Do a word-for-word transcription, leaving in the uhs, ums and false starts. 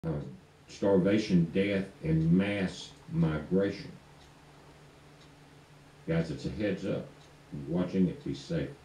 uh, starvation, death, and mass migration. Guys, it's a heads up. Watching it, be safe.